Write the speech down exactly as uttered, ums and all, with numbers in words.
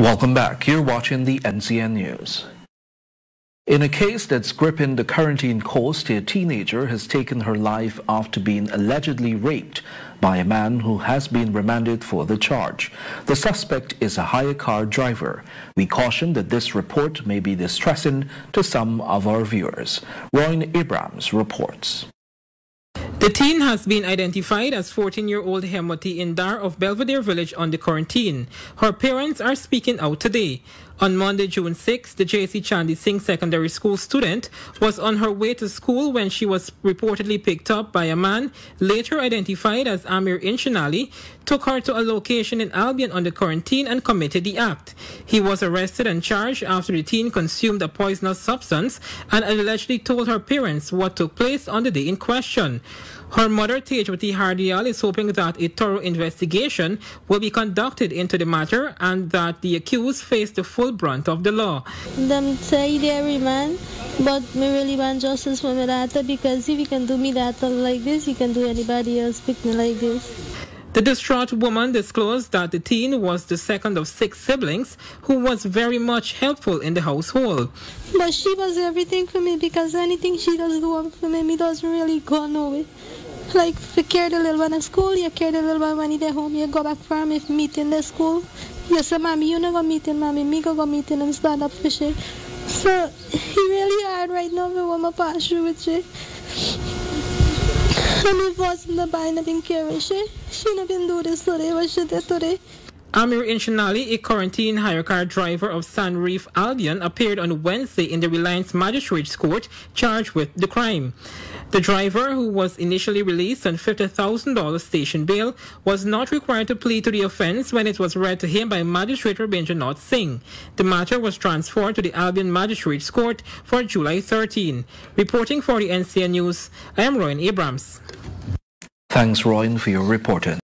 Welcome back. You're watching the N C N News. In a case that's gripping the quarantine coast, a teenager has taken her life after being allegedly raped by a man who has been remanded for the charge. The suspect is a hire car driver. We caution that this report may be distressing to some of our viewers. Roy Abrams reports. The teen has been identified as fourteen-year-old Hemoti Indar of Belvedere Village under quarantine. Her parents are speaking out today. On Monday, June sixth, the J C Chandy Singh Secondary School student was on her way to school when she was reportedly picked up by a man, later identified as Amir Inchinali, took her to a location in Albion under quarantine and committed the act. He was arrested and charged after the teen consumed a poisonous substance and allegedly told her parents what took place on the day in question. Her mother, Tejwati Hardial, is hoping that a thorough investigation will be conducted into the matter and that the accused face the full brunt of the law. Them say they're remand, but me really want justice for my daughter, because if you can do me daughter like this, you can do anybody else pick me like this. The distraught woman disclosed that the teen was the second of six siblings who was very much helpful in the household. But she was everything for me, because anything she does do for me, me doesn't really go nowhere. Like, if you carry the little one at school, you carry the little one when you're home, you go back for him if meet in the school. You say, Mommy, you never go meeting, Mommy, me go go meeting and stand up for she. So, he really hard right now for what my pass through with she. And if wasn't the buy nothing carry she, she not been do this today, what she did today. Amir Inchinali, a quarantine hire car driver of San Reef Albion, appeared on Wednesday in the Reliance Magistrates Court charged with the crime. The driver, who was initially released on fifty thousand dollars station bail, was not required to plead to the offense when it was read to him by Magistrate Rabindranath Singh. The matter was transferred to the Albion Magistrates Court for July thirteenth. Reporting for the N C N News, I am Roy Abrams. Thanks, Roy, for your reporting.